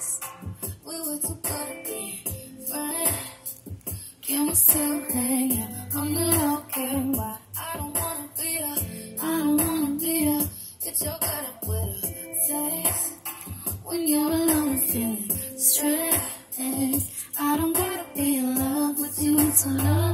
sex. We were too good to be friends. Can we still hang out on the low key? Why I don't wanna be a, it's your gut up with a sex. When you're alone and feeling stressed, I don't gotta be in love with you to love.